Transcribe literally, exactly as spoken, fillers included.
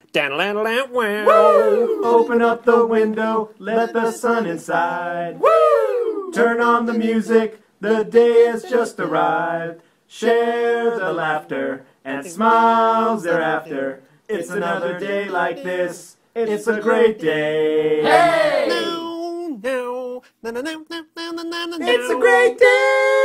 Woo! Open up the window, let the sun inside. Woo! Turn on the music, the day has just arrived. Share the laughter and smiles thereafter. It's another day like this. It's a great day. Hey! It's a great day.